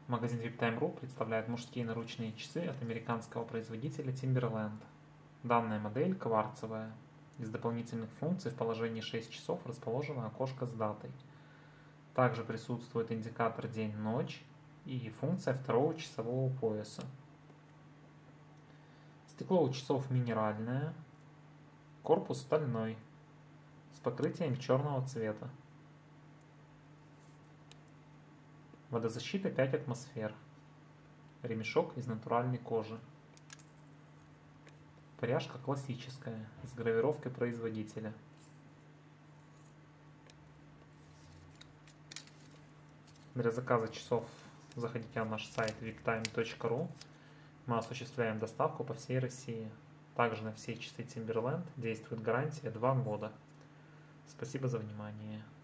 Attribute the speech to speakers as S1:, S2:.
S1: Магазин VIPTime.ru представляет мужские наручные часы от американского производителя Timberland. Данная модель кварцевая. Из дополнительных функций в положении 6 часов расположено окошко с датой. Также присутствует индикатор день-ночь и функция второго часового пояса. Стекло у часов минеральное, корпус стальной, с покрытием черного цвета. Водозащита 5 атмосфер. Ремешок из натуральной кожи. Пряжка классическая, с гравировкой производителя. Для заказа часов заходите на наш сайт viptime.ru. Мы осуществляем доставку по всей России. Также на все часы Timberland действует гарантия 2 года. Спасибо за внимание.